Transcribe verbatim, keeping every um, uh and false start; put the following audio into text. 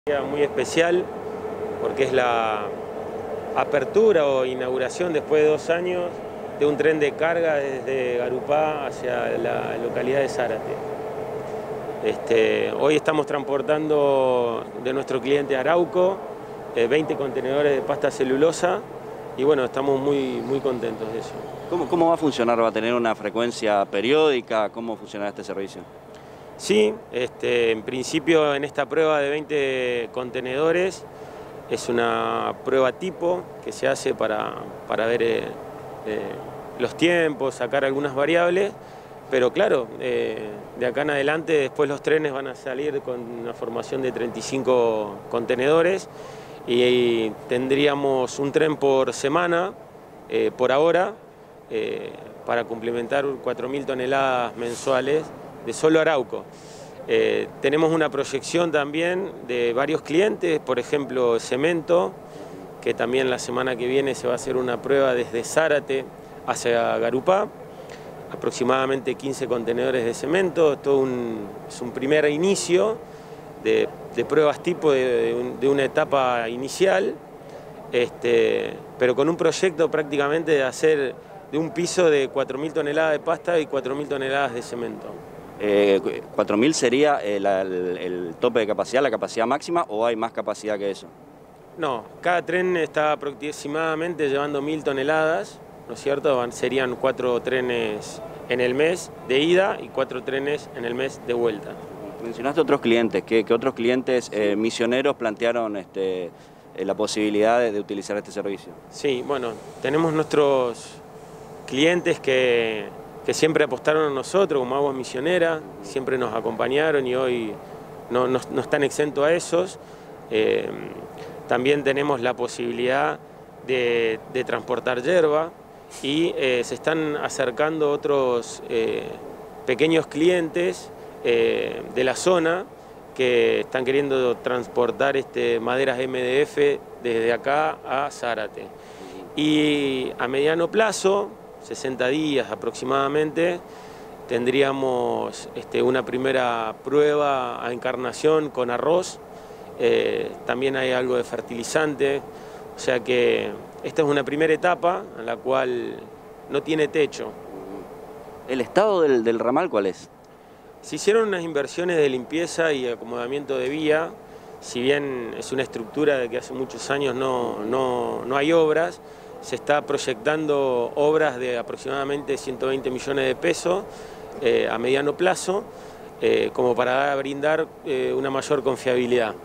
Muy especial porque es la apertura o inauguración después de dos años de un tren de carga desde Garupá hacia la localidad de Zárate. Este, hoy estamos transportando de nuestro cliente Arauco eh, veinte contenedores de pasta celulosa y bueno, estamos muy, muy contentos de eso. ¿Cómo, ¿Cómo va a funcionar? ¿Va a tener una frecuencia periódica? ¿Cómo funcionará este servicio? Sí, este, en principio en esta prueba de veinte contenedores es una prueba tipo que se hace para, para ver eh, eh, los tiempos, sacar algunas variables, pero claro, eh, de acá en adelante después los trenes van a salir con una formación de treinta y cinco contenedores y, y tendríamos un tren por semana, eh, por ahora, eh, para complementar cuatro mil toneladas mensuales de solo Arauco. Eh, tenemos una proyección también de varios clientes, por ejemplo Cemento, que también la semana que viene se va a hacer una prueba desde Zárate hacia Garupá, aproximadamente quince contenedores de cemento. Esto un, es un primer inicio de, de pruebas tipo de, de, un, de una etapa inicial, este, pero con un proyecto prácticamente de hacer de un piso de cuatro mil toneladas de pasta y cuatro mil toneladas de cemento. Eh, ¿cuatro mil sería el, el, el tope de capacidad, la capacidad máxima, o hay más capacidad que eso? No, cada tren está aproximadamente llevando mil toneladas, ¿no es cierto? Serían cuatro trenes en el mes de ida y cuatro trenes en el mes de vuelta. Mencionaste otros clientes, ¿qué, qué otros clientes eh, misioneros plantearon este, eh, la posibilidad de, de utilizar este servicio? Sí, bueno, tenemos nuestros clientes que... que siempre apostaron a nosotros como Aguas Misioneras, siempre nos acompañaron y hoy no, no, no están exentos a esos. Eh, también tenemos la posibilidad de, de transportar yerba y eh, se están acercando otros eh, pequeños clientes eh, de la zona que están queriendo transportar este, maderas M D F desde acá a Zárate. Y a mediano plazo, sesenta días aproximadamente, tendríamos este, una primera prueba a encarnación con arroz, eh, también hay algo de fertilizante, o sea que esta es una primera etapa en la cual no tiene techo. ¿El estado del, del ramal cuál es? Se hicieron unas inversiones de limpieza y acomodamiento de vía, si bien es una estructura de que hace muchos años no, no, no hay obras. Se está proyectando obras de aproximadamente ciento veinte millones de pesos eh, a mediano plazo, eh, como para brindar eh, una mayor confiabilidad.